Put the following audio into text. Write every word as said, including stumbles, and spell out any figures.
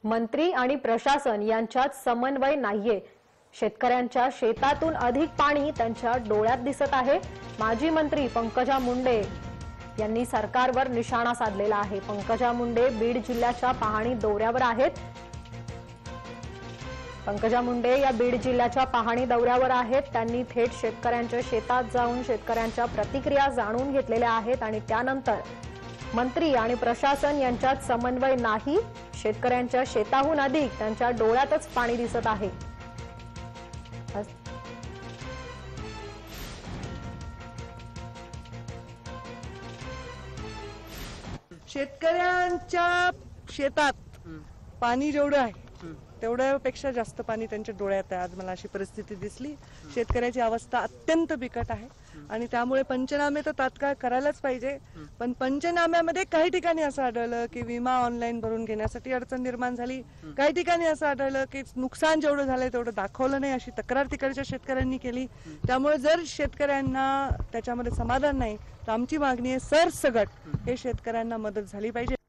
मंत्री आणि प्रशासन यांच्यात समन्वय नाहीये। शेतकऱ्यांच्या शेतातून अधिक पाणी त्यांच्या डोळ्यात दिसत आहे। माजी मंत्री पंकजा मुंडे यांनी सरकारवर निशाणा साधलेला आहे। पंकजा मुंडे बीड जिल्ह्याच्या पाहणी दौऱ्यावर आहेत। पंकजा मुंडे या बीड जिल्ह्याच्या पाहणी दौऱ्यावर आहेत। त्यांनी थेट शेतकऱ्यांच्या शेतात जाऊन शेतकऱ्यांच्या प्रतिक्रिया जाणून घेतलेल्या आहेत आणि त्यानंतर मंत्री आणि प्रशासन यांच्यात समन्वय नाही, शेतकऱ्यांच्या शेताहून अधिक त्यांच्या डोळ्यातच पाणी दिसत आहे। शेतकऱ्यांच्या शेतात पाणी जेवढं आहे तेवढ्यापेक्षा जास्त पाणी त्यांच्या डोळ्यात आहे। आज मला अशी परिस्थिती दिसली। शेतकऱ्याची अवस्था अत्यंत बिकट आहे आणि त्यामुळे पंचनामे तर तात्काळ करायलाच पाहिजे। पण पंचनाम्यामध्ये काही ठिकाणी असं आढळलं की विमा ऑनलाईन भरून घेण्यासाठी अडचण निर्माण झाली। काही ठिकाणी असं आढळलं की नुकसान जेवढं झालंय तेवढं दाखवलं नाही, अशी तक्रार तिकडच्या शेतकऱ्यांनी केली। त्यामुळे जर शेतकऱ्यांना त्याच्यामध्ये समाधान नाही तर आमची मागणी आहे सरसकट हे शेतकऱ्यांना मदत झाली पाहिजे।